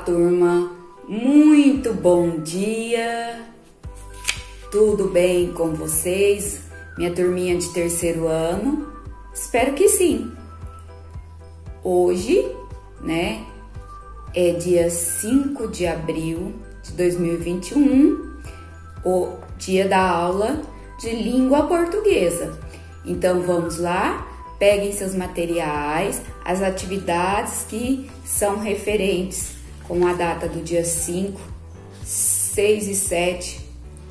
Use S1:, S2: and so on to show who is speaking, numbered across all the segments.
S1: turma, muito bom dia, tudo bem com vocês? Minha turminha de terceiro ano, espero que sim. Hoje, né, é dia 5 de abril de 2021, o dia da aula de língua portuguesa. Então vamos lá, peguem seus materiais, as atividades que são referentes com a data do dia 5, 6 e 7,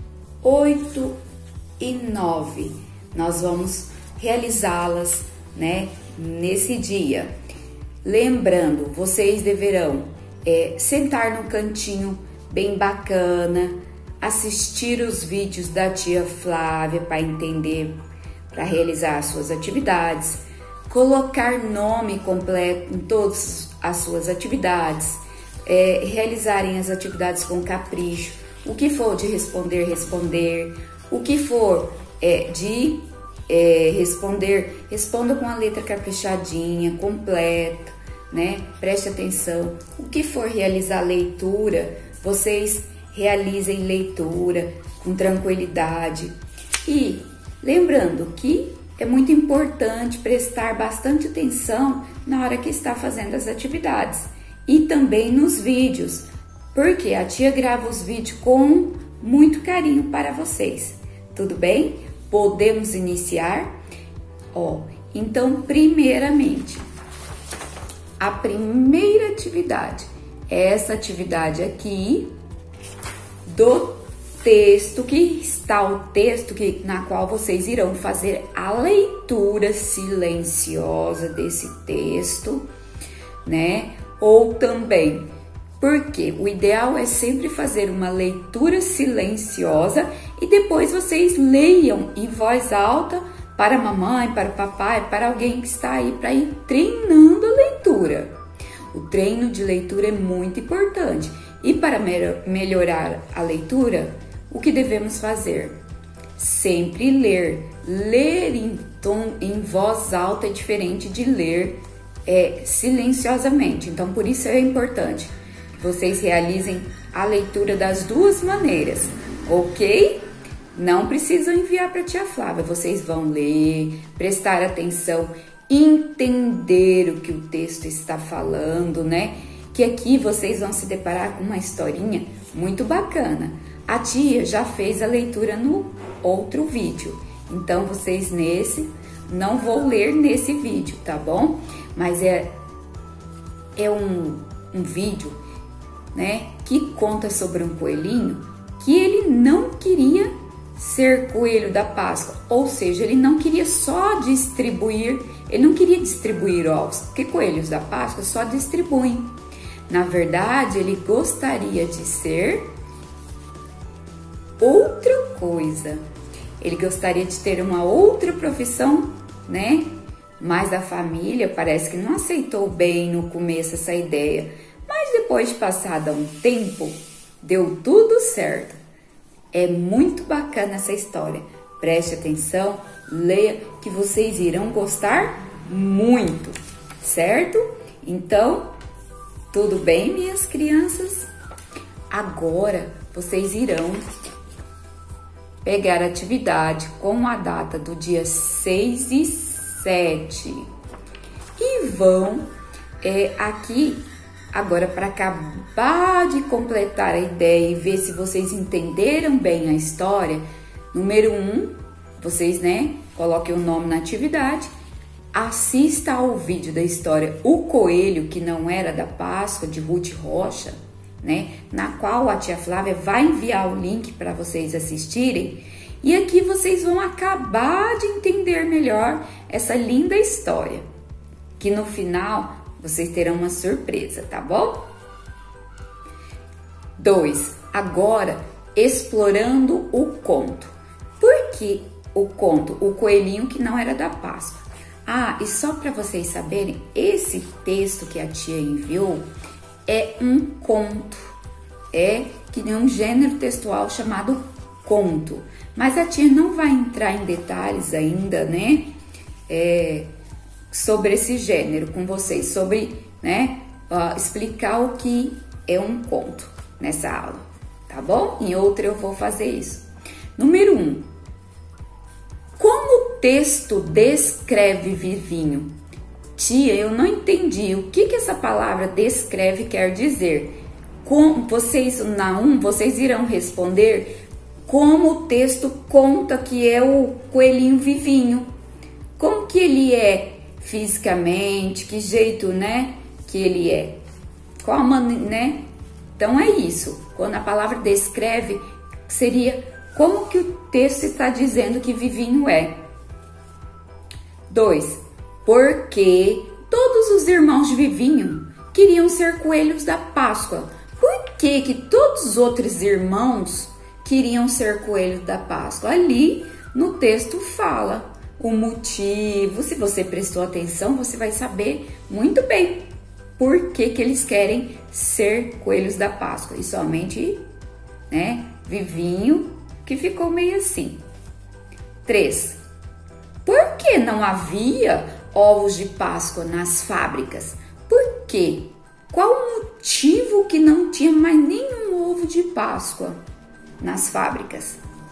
S1: 8 e 9. Nós vamos realizá-las, né, nesse dia. Lembrando, vocês deverão sentar no cantinho bem bacana, assistir os vídeos da tia Flávia para entender, para realizar as suas atividades, colocar nome completo em todas as suas atividades, realizarem as atividades com capricho, o que for de responder, responder, o que for de responder, responda com a letra caprichadinha, completa, né? Preste atenção. O que for realizar leitura, vocês realizem leitura com tranquilidade. E lembrando que é muito importante prestar bastante atenção na hora que está fazendo as atividades e também nos vídeos, porque a tia grava os vídeos com muito carinho para vocês. Tudo bem? Podemos iniciar? Então, primeiramente, a primeira atividade é essa atividade aqui do texto, que está o texto na qual vocês irão fazer a leitura silenciosa desse texto, né? Ou também, porque o ideal é sempre fazer uma leitura silenciosa e depois vocês leiam em voz alta para a mamãe, para o papai, para alguém que está aí para ir treinando a leitura. O treino de leitura é muito importante. E para melhorar a leitura, o que devemos fazer? Sempre ler. Ler em voz alta é diferente de ler silenciosamente. Então, por isso é importante que vocês realizem a leitura das duas maneiras, ok? Não precisam enviar para a tia Flávia. Vocês vão ler, prestar atenção, entender o que o texto está falando, né? Que aqui vocês vão se deparar com uma historinha muito bacana. A tia já fez a leitura no outro vídeo, então vocês não vou ler nesse vídeo, tá bom? Mas é um vídeo, né, que conta sobre um coelhinho que ele não queria ser coelho da Páscoa, ou seja, ele não queria distribuir ovos, porque coelhos da Páscoa só distribuem. Na verdade, ele gostaria de ser outra coisa. Ele gostaria de ter uma outra profissão, né? Mas a família parece que não aceitou bem no começo essa ideia. Mas depois de passado um tempo, deu tudo certo. É muito bacana essa história. Preste atenção, leia, que vocês irão gostar muito, certo? Então, tudo bem, minhas crianças? Agora, vocês irão pegar a atividade com a data do dia 6 e 7 e vão aqui, agora para acabar de completar a ideia e ver se vocês entenderam bem a história, número 1, vocês, né, coloquem o nome na atividade, assista ao vídeo da história O Coelho que Não Era da Páscoa, de Ruth Rocha, né, na qual a tia Flávia vai enviar o link para vocês assistirem. E aqui vocês vão acabar de entender melhor essa linda história, que no final vocês terão uma surpresa, tá bom? 2. Agora, explorando o conto. Por que o conto O Coelhinho que Não Era da Páscoa? E só para vocês saberem, esse texto que a tia enviou é um conto, que é um gênero textual chamado conto. Mas a tia não vai entrar em detalhes ainda, né, sobre esse gênero com vocês, sobre, né, explicar o que é um conto nessa aula, tá bom? Em outra eu vou fazer isso. Número 1. Como o texto descreve Vivinho? Tia, eu não entendi. O que essa palavra descreve quer dizer? Vocês irão responder como o texto conta que é o coelhinho Vivinho. Como que ele é fisicamente, que jeito, né, que ele é. Qual a maneira, né? Então é isso. Quando a palavra descreve, seria como que o texto está dizendo que Vivinho é. 2. Porque todos os irmãos de Vivinho queriam ser coelhos da Páscoa. Por que todos os outros irmãos queriam ser coelhos da Páscoa? Ali no texto fala o motivo. Se você prestou atenção, você vai saber muito bem por que eles querem ser coelhos da Páscoa. E somente, né, Vivinho que ficou meio assim. 3. Por que não havia ovos de Páscoa nas fábricas? Por quê? Qual o motivo que não tinha mais nenhum ovo de Páscoa nas fábricas?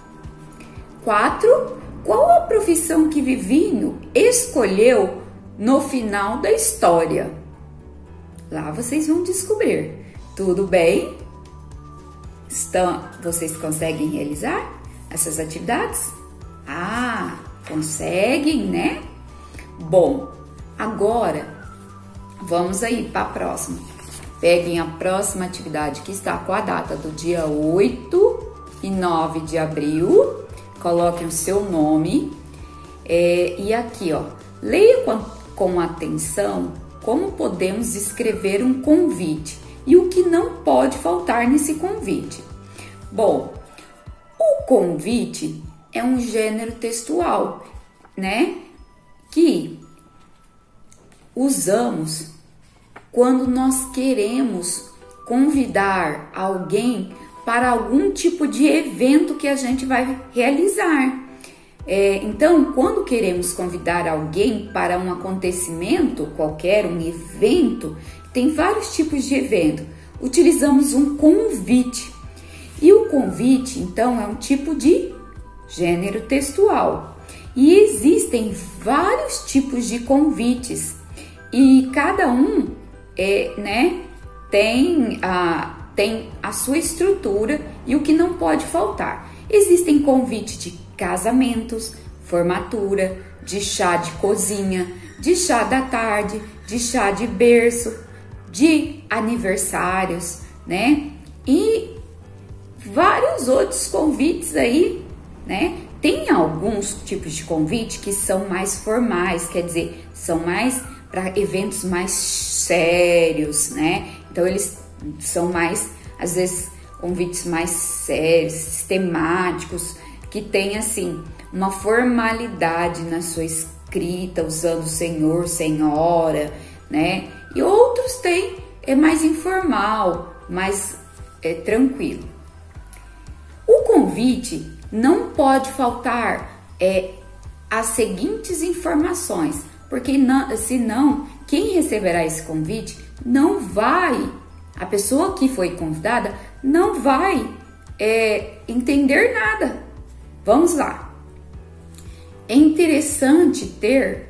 S1: 4. Qual a profissão que Vivinho escolheu no final da história? Lá vocês vão descobrir. Tudo bem? Vocês conseguem realizar essas atividades? Ah, conseguem, né? Bom, agora vamos aí para a próxima. Peguem a próxima atividade que está com a data do dia 8 e 9 de abril. Coloquem o seu nome e aqui, ó, leia com atenção como podemos escrever um convite e o que não pode faltar nesse convite. Bom, o convite é um gênero textual, né, que usamos quando nós queremos convidar alguém para algum tipo de evento que a gente vai realizar. Então, quando queremos convidar alguém para um acontecimento qualquer, um evento, tem vários tipos de evento, utilizamos um convite. E o convite, então, é um tipo de gênero textual. E existem vários tipos de convites e cada um tem a sua estrutura e o que não pode faltar. Existem convites de casamentos, formatura, de chá de cozinha, de chá da tarde, de chá de berço, de aniversários, né? E vários outros convites aí, né? Tem alguns tipos de convite que são mais formais, quer dizer, são mais para eventos mais sérios, né? Então eles são mais, às vezes, convites mais sérios, sistemáticos, que tem assim uma formalidade na sua escrita, usando senhor, senhora, né? E outros tem mais informal, mais tranquilo. O convite não pode faltar as seguintes informações, porque senão quem receberá esse convite não vai, a pessoa que foi convidada não vai entender nada. Vamos lá. É interessante ter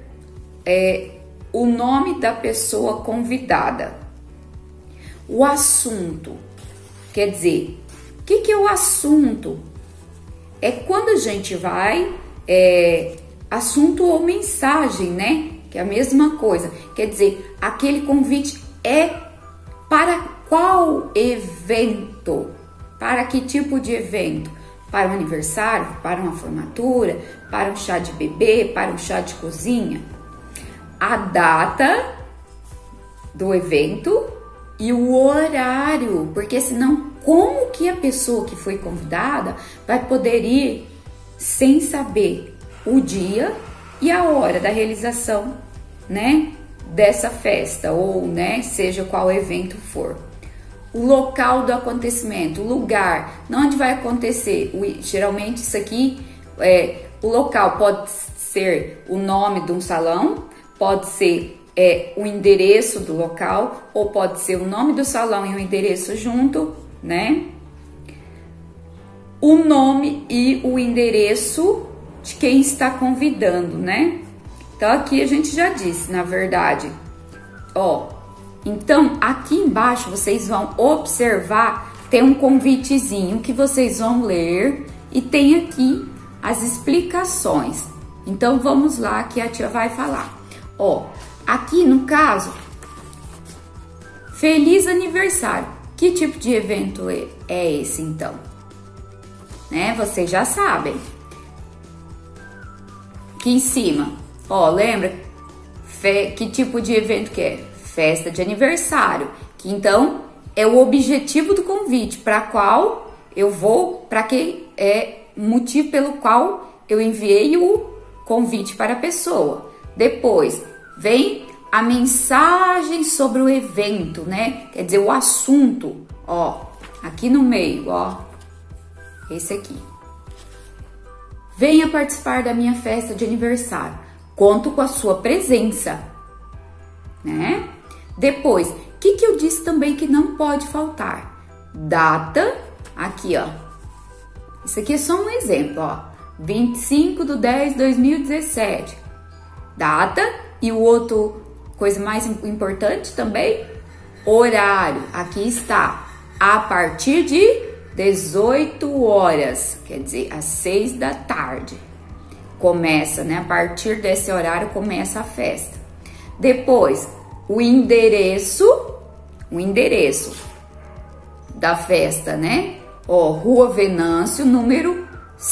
S1: o nome da pessoa convidada, o assunto, quer dizer, o que é o assunto? É quando a gente vai, assunto ou mensagem, né? Que é a mesma coisa. Quer dizer, aquele convite é para qual evento? Para que tipo de evento? Para um aniversário, para uma formatura, para um chá de bebê, para um chá de cozinha? A data do evento e o horário, porque senão como que a pessoa que foi convidada vai poder ir sem saber o dia e a hora da realização, né, dessa festa ou, né, seja qual evento for. O local do acontecimento, o lugar, onde vai acontecer. Geralmente isso aqui, o local pode ser o nome de um salão, pode ser o endereço do local, ou pode ser o nome do salão e o endereço junto, né? O nome e o endereço de quem está convidando, né? Então aqui a gente já disse, na verdade, ó. Então aqui embaixo vocês vão observar, tem um convitezinho que vocês vão ler e tem aqui as explicações. Então vamos lá que a tia vai falar. Ó, aqui no caso, feliz aniversário. Que tipo de evento é esse então? Né? Vocês já sabem. Aqui em cima, ó, lembra que tipo de evento que é? Festa de aniversário. Que então é o objetivo do convite, para qual eu vou, para que é o motivo pelo qual eu enviei o convite para a pessoa. Depois vem a mensagem sobre o evento, né? Quer dizer, o assunto, ó, aqui no meio, ó, esse aqui. Venha participar da minha festa de aniversário. Conto com a sua presença, né? Depois, o que eu disse também que não pode faltar? Data, aqui, ó. Isso aqui é só um exemplo, ó. 25/10/2017. Data e o outro, coisa mais importante também, horário. Aqui está, a partir de 18 horas, quer dizer, às 6 da tarde. Começa, né? A partir desse horário começa a festa. Depois, o endereço da festa, né? Ó, Rua Venâncio, número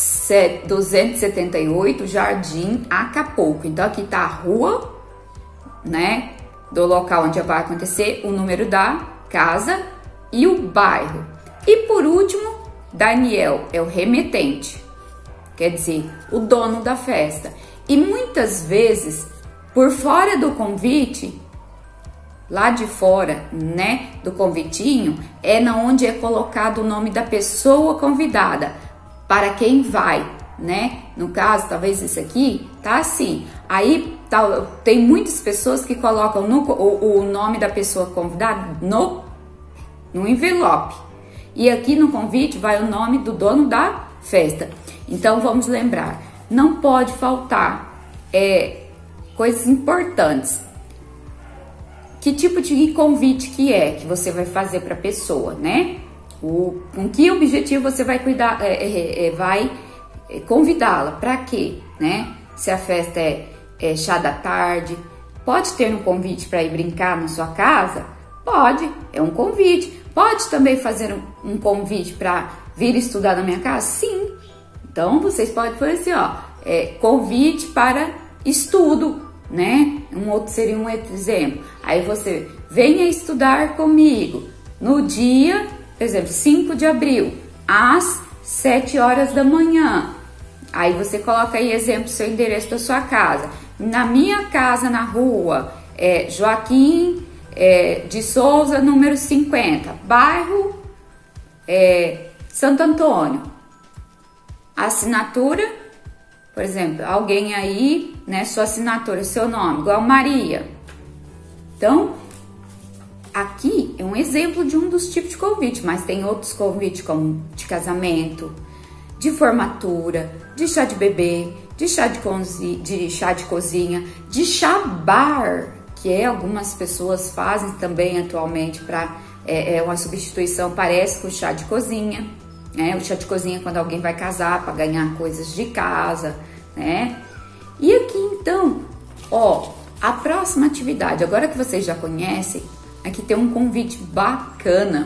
S1: 278, Jardim Acapulco. Então aqui tá a rua, né, do local onde vai acontecer, o número da casa e o bairro. E por último, Daniel é o remetente, quer dizer, o dono da festa. E muitas vezes, por fora do convite, lá de fora, né, do convitinho, é na onde é colocado o nome da pessoa convidada, para quem vai, né? No caso, talvez esse aqui tá assim. Aí tem muitas pessoas que colocam o nome da pessoa convidada no envelope. E aqui no convite vai o nome do dono da festa. Então vamos lembrar, não pode faltar coisas importantes. Que tipo de convite que você vai fazer para a pessoa, né? Com que objetivo você vai cuidar, vai convidá-la? Para quê, né? Se a festa é chá da tarde, pode ter um convite para ir brincar na sua casa? Pode, é um convite. Pode também fazer um convite para vir estudar na minha casa? Sim. Então vocês podem fazer assim, ó, convite para estudo, né? Um outro seria um outro exemplo. Aí você venha estudar comigo no dia, por exemplo, 5 de abril, às 7 horas da manhã. Aí você coloca aí exemplo, seu endereço da sua casa. Na minha casa, na rua, Joaquim de Souza, número 50, bairro Santo Antônio. Assinatura, por exemplo, alguém aí, né, sua assinatura, seu nome, igual Maria. Então, aqui é um exemplo de um dos tipos de convite, mas tem outros convites como de casamento, de formatura, de chá de bebê, de chá de cozinha, de chá bar, que algumas pessoas fazem também atualmente para uma substituição, parece com o chá de cozinha, né? O chá de cozinha quando alguém vai casar para ganhar coisas de casa, né? E aqui então, ó, a próxima atividade, agora que vocês já conhecem, aqui tem um convite bacana.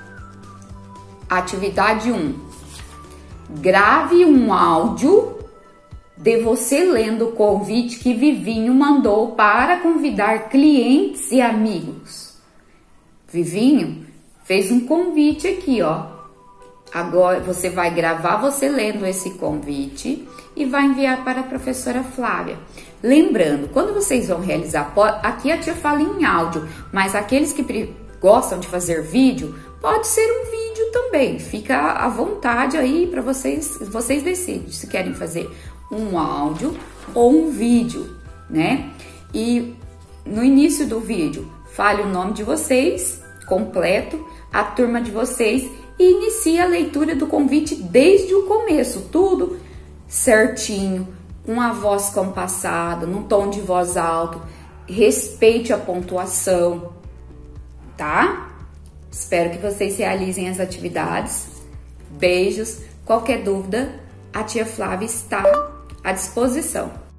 S1: Atividade 1. Grave um áudio de você lendo o convite que Vivinho mandou para convidar clientes e amigos. Vivinho fez um convite aqui, ó. Agora você vai gravar você lendo esse convite e vai enviar para a professora Flávia. Lembrando, quando vocês vão realizar, aqui a tia fala em áudio, mas aqueles que gostam de fazer vídeo, pode ser um vídeo também. Fica à vontade aí para vocês decidem se querem fazer um áudio ou um vídeo, né? E no início do vídeo, fale o nome de vocês, completo, a turma de vocês e inicie a leitura do convite desde o começo, tudo certinho, com a voz compassada, num tom de voz alto, respeite a pontuação, tá? Espero que vocês realizem as atividades. Beijos. Qualquer dúvida, a tia Flávia está à disposição.